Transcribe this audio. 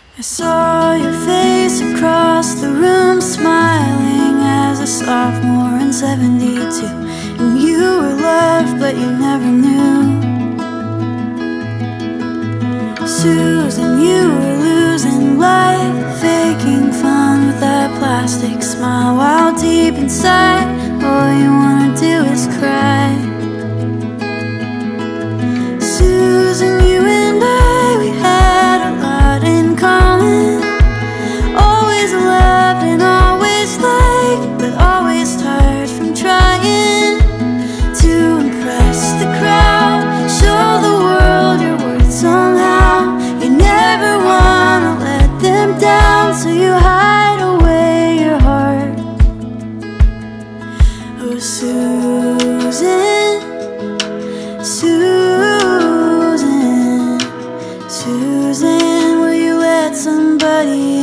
I saw your face across the room, smiling as a sophomore in '72. And you were loved, but you never knew. Susan, you were losing life, faking fun with that plastic smile, while deep inside, all you wanna do is cry. Susan, you and I, we had a lot in common. Always loved and always liked, but always tired from trying to impress the crowd, show the world your worth somehow. You never wanna let them down, so you hide away your heart. Oh, Susan, Susan, Susan, will you let somebody